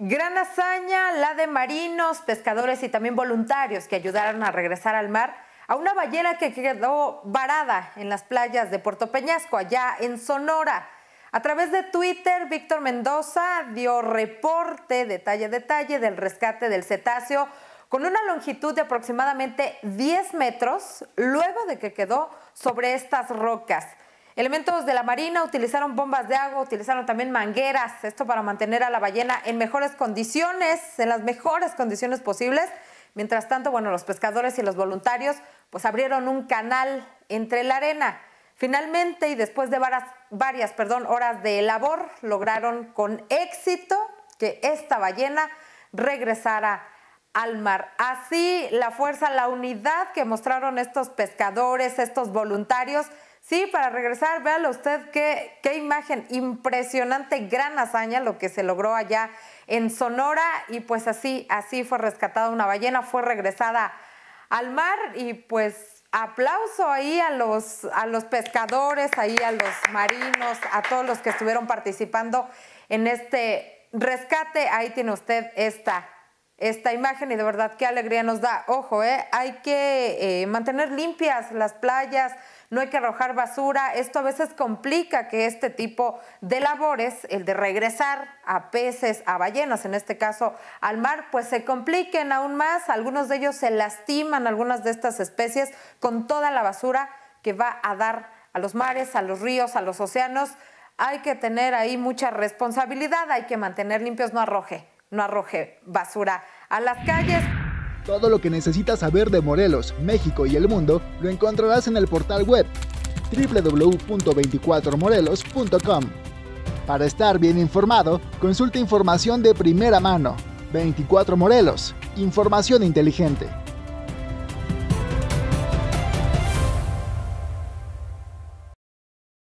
Gran hazaña la de marinos, pescadores y también voluntarios que ayudaron a regresar al mar a una ballena que quedó varada en las playas de Puerto Peñasco, allá en Sonora. A través de Twitter, Víctor Mendoza dio reporte detalle a detalle del rescate del cetáceo con una longitud de aproximadamente 10 metros, luego de que quedó sobre estas rocas. Elementos de la Marina utilizaron bombas de agua, utilizaron también mangueras, esto para mantener a la ballena en mejores condiciones, en las mejores condiciones posibles. Mientras tanto, bueno, los pescadores y los voluntarios pues abrieron un canal entre la arena. Finalmente, y después de varias horas de labor, lograron con éxito que esta ballena regresara al mar. Así, la fuerza, la unidad que mostraron estos pescadores, estos voluntarios, sí, para regresar, véalo usted, qué imagen impresionante, gran hazaña lo que se logró allá en Sonora, y pues así fue rescatada una ballena, fue regresada al mar, y pues aplauso ahí a los pescadores, ahí a los marinos, a todos los que estuvieron participando en este rescate. Ahí tiene usted esta imagen y de verdad qué alegría nos da. Ojo, hay que mantener limpias las playas, no hay que arrojar basura. Esto a veces complica que este tipo de labores, el de regresar a peces, a ballenas, en este caso al mar, pues se compliquen aún más. Algunos de ellos se lastiman, algunas de estas especies, con toda la basura que va a dar a los mares, a los ríos, a los océanos. Hay que tener ahí mucha responsabilidad, hay que mantener limpios, no arroje basura a las calles. Todo lo que necesitas saber de Morelos, México y el mundo lo encontrarás en el portal web www.24morelos.com. Para estar bien informado, consulta información de primera mano. 24 Morelos, información inteligente.